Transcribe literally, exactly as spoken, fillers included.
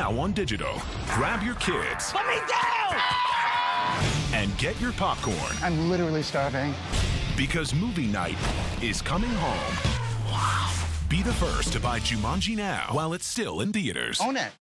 now on digital. Grab your kids. Let me down! And get your popcorn. I'm literally starving. Because movie night is coming home. Wow. Be the first to buy Jumanji now while it's still in theaters. Own it.